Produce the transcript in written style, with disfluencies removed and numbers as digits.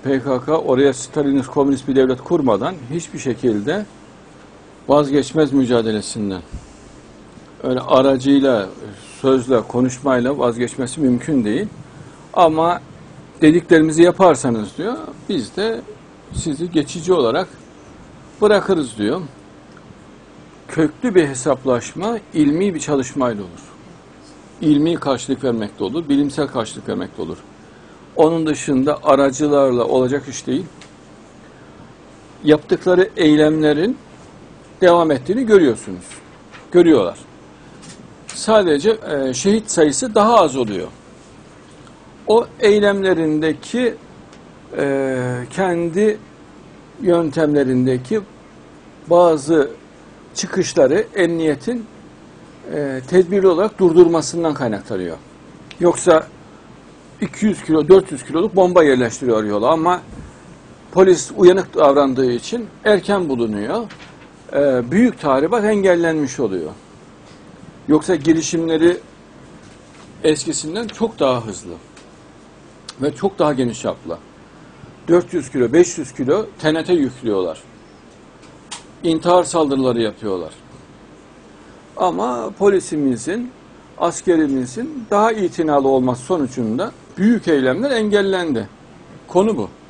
PKK oraya Stalinist komünist bir devlet kurmadan hiçbir şekilde vazgeçmez mücadelesinden. Öyle aracıyla, sözle, konuşmayla vazgeçmesi mümkün değil. Ama dediklerimizi yaparsanız diyor, biz de sizi geçici olarak bırakırız diyor. Köklü bir hesaplaşma ilmi bir çalışmayla olur. İlmi karşılık vermekte olur, bilimsel karşılık vermekte olur. Onun dışında aracılarla olacak iş değil. Yaptıkları eylemlerin devam ettiğini görüyorsunuz. Görüyorlar. Sadece şehit sayısı daha az oluyor. O eylemlerindeki kendi yöntemlerindeki bazı çıkışları emniyetin tedbirli olarak durdurmasından kaynaklanıyor. Yoksa 200 kilo, 400 kiloluk bomba yerleştiriyor yola ama polis uyanık davrandığı için erken bulunuyor. Büyük tahribat engellenmiş oluyor. Yoksa girişimleri eskisinden çok daha hızlı ve çok daha geniş çaplı. 400 kilo, 500 kilo TNT yüklüyorlar. İntihar saldırıları yapıyorlar. Ama polisimizin, askerimizin daha itinalı olması sonucunda büyük eylemler engellendi. Konu bu.